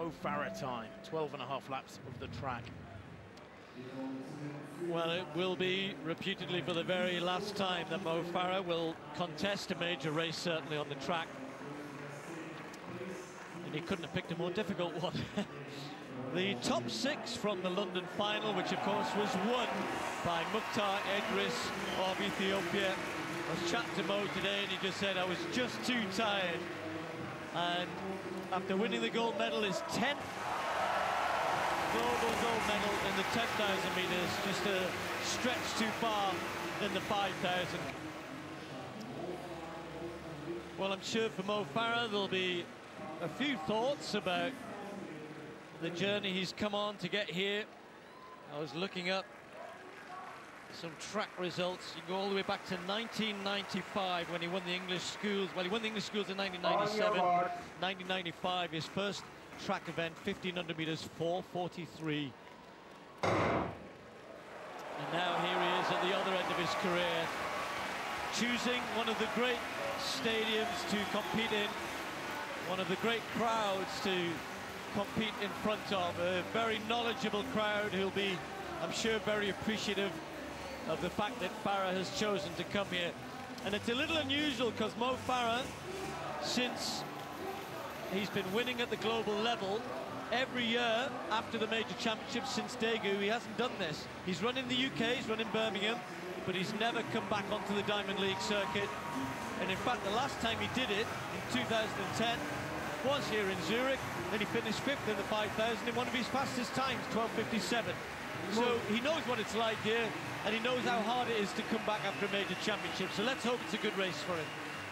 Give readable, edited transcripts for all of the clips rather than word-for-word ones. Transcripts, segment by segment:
Mo Farah time, 12.5 laps of the track. Well, it will be reputedly for the very last time that Mo Farah will contest a major race, certainly on the track. And he couldn't have picked a more difficult one. The top 6 from the London final, which of course was won by Mukhtar Idris of Ethiopia. I was chatting to Mo today and he just said, I was just too tired. And after winning the gold medal, his 10th global gold medal in the 10,000 metres, just a stretch too far in the 5,000. Well, I'm sure for Mo Farah there'll be a few thoughts about the journey he's come on to get here. I was looking up some track results. You go all the way back to 1995 when he won the English schools. Well, he won the English schools in 1997. 1995, his first track event, 1500 metres, 4:43. And now here he is at the other end of his career, choosing one of the great stadiums to compete in, one of the great crowds to compete in front of, a very knowledgeable crowd who'll be, I'm sure, very appreciative of the fact that Farah has chosen to come here. And it's a little unusual because Mo Farah, since he's been winning at the global level, every year after the major championships since Daegu, he hasn't done this. He's run in the UK, he's run in Birmingham, but he's never come back onto the Diamond League circuit. And in fact, the last time he did it, in 2010, was here in Zurich, and he finished 5th in the 5,000 in one of his fastest times, 12:57. So he knows what it's like here, and he knows how hard it is to come back after a major championship. So let's hope it's a good race for him.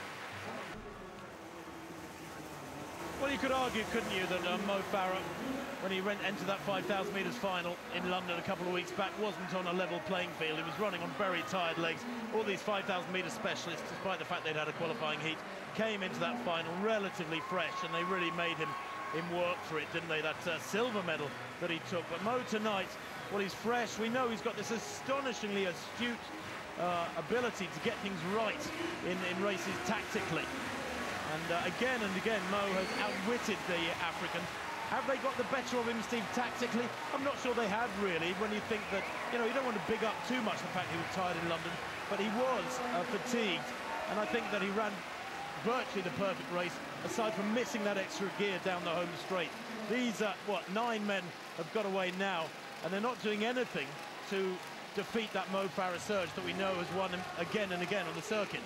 Well, you could argue, couldn't you, that Mo Farah, when he entered that 5,000 metres final in London a couple of weeks back, wasn't on a level playing field. He was running on very tired legs. All these 5,000 metre specialists, despite the fact they'd had a qualifying heat, came into that final relatively fresh, and they really made him work for it, didn't they? That silver medal that he took. But Mo tonight, well, he's fresh. We know he's got this astonishingly astute ability to get things right in races tactically. And again, Mo has outwitted the African. Have they got the better of him, Steve, tactically? I'm not sure they have, really, when you think that, you know, you don't want to big up too much the fact he was tired in London, but he was fatigued, and I think that he ran virtually the perfect race, aside from missing that extra gear down the home straight. These, 9 men have got away now, and they're not doing anything to defeat that Mo Farah surge that we know has won him again and again on the circuit.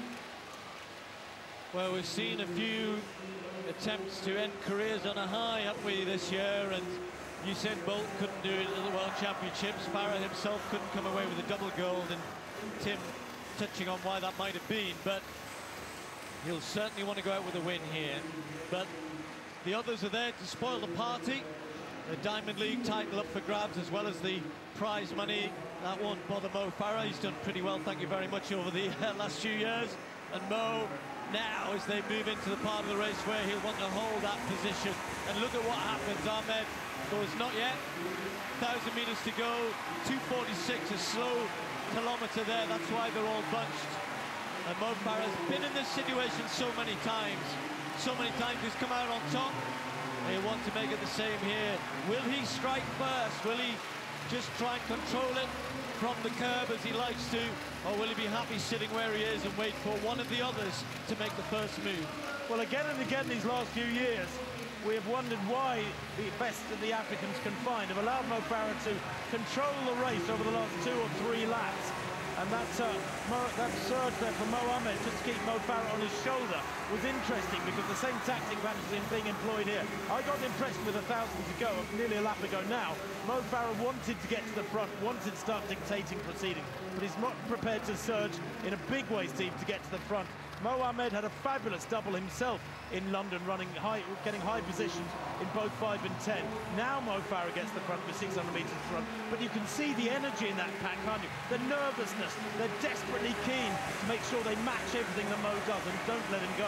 Well, we've seen a few attempts to end careers on a high, haven't we, this year? And Usain Bolt couldn't do it at the World Championships. Farah himself couldn't come away with a double gold, and Tim touching on why that might have been. But he'll certainly want to go out with a win here. But the others are there to spoil the party. The Diamond League title up for grabs, as well as the prize money. That won't bother Mo Farah. He's done pretty well, thank you very much, over the last few years. And Mo, now, as they move into the part of the race where he'll want to hold that position. And look at what happens. Ahmed goes not yet. 1,000 metres to go. 2:46, a slow kilometre there. That's why they're all bunched. And Mo Farah's been in this situation so many times. So many times he's come out on top. He'll want to make it the same here. Will he strike first? Will he just try and control it from the curb as he likes to? Or will he be happy sitting where he is and wait for one of the others to make the first move? Well, again and again these last few years, we have wondered why the best that the Africans can find have allowed Mo Farah to control the race over the last 2 or 3 laps. And that surge there from Mo Ahmed, just to keep Mo Farah on his shoulder, was interesting, because the same tactic pattern is being employed here. I got the impression with 1,000 to go, nearly a lap ago now, Mo Farah wanted to get to the front, wanted to start dictating proceedings, but he's not prepared to surge in a big way, Steve, to get to the front. Mo Ahmed had a fabulous double himself in London, running high, getting high positions in both 5 and 10. Now Mo Farah gets the front with 600 metres front, but you can see the energy in that pack, can't you? The nervousness, they're desperately keen to make sure they match everything that Mo does and don't let him go.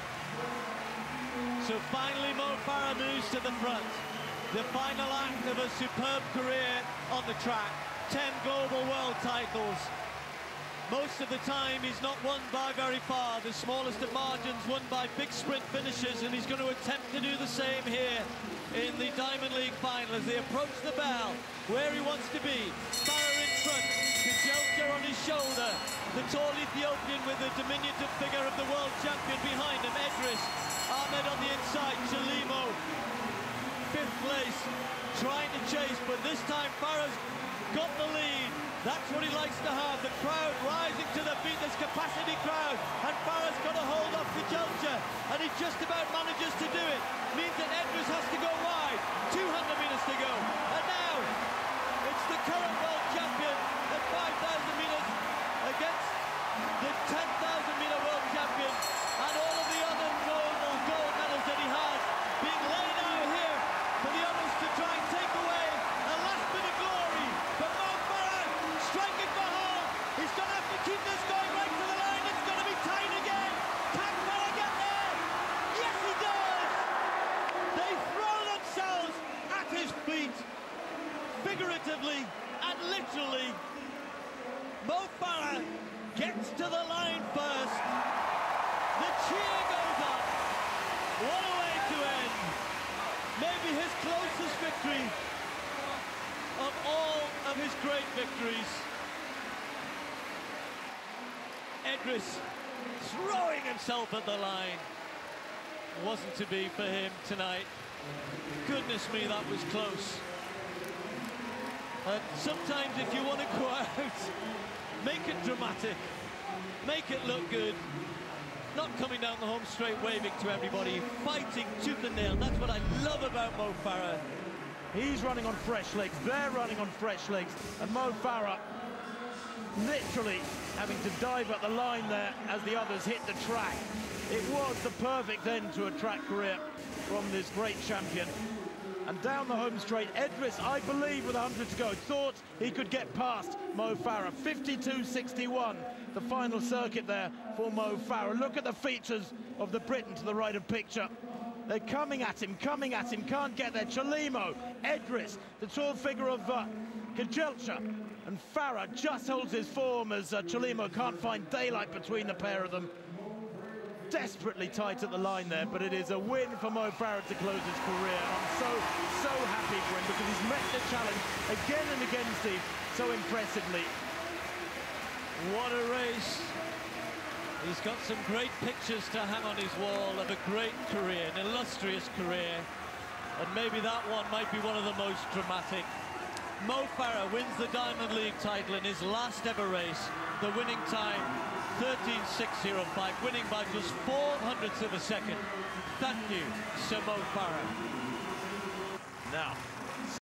So finally Mo Farah moves to the front. The final act of a superb career on the track. 10 global world titles. Most of the time he's not won by very far. The smallest of margins won by big sprint finishes, and he's going to attempt to do the same here in the as they approach the bell, where he wants to be. Farah in front, Kajelcha on his shoulder. The tall Ethiopian with the diminutive figure of the world champion behind him, Edris. Ahmed on the inside, Chelimo. Fifth place, trying to chase, but this time Farah's got the lead. That's what he likes to have. The crowd rising to the beat, this capacity crowd. And Farah's got a hold off Kajelcha, and he just about manages to do it. Means that Edris has to go wide. 200 metres to go. And now, it's the current world champion at 5,000 metres against the 10,000 metre world champion. And all of the other gold medals that he has being laid out here for the others to try and take away a last bit of glory. But Mo Farah striking for home. He's going to have to keep this going right to the line. It's going to be tight again. Can Farah get there? Yes, he does. They throw themselves at his feet, figuratively and literally. Mo Farah gets to the line first. The cheer goes up. What a way to end. Maybe his closest victory of all of his great victories. Edris throwing himself at the line. Wasn't to be for him tonight. Goodness me, that was close. And sometimes if you want to go out, make it dramatic. Make it look good. Not coming down the home straight, waving to everybody, fighting tooth and nail. That's what I love about Mo Farah. He's running on fresh legs, they're running on fresh legs, and Mo Farah literally having to dive at the line there as the others hit the track. It was the perfect end to a track career from this great champion. And down the home straight, Edris, I believe, with 100 to go, thought he could get past Mo Farah. 52.61, the final circuit there for Mo Farah. Look at the features of the Briton to the right of picture. They're coming at him, can't get there. Chelimo, Edris, the tall figure of Kajelcha, and Farah just holds his form as Chelimo can't find daylight between the pair of them. Desperately tight at the line there, but it is a win for Mo Farah to close his career. I'm so happy for him because he's met the challenge again and again, Steve, so impressively. What a race. He's got some great pictures to hang on his wall of a great career, an illustrious career, and maybe that one might be one of the most dramatic. Mo Farah wins the Diamond League title in his last ever race. The winning time, 13.605, winning by just 0.04 of a second. Thank you, Sir Mo Farah.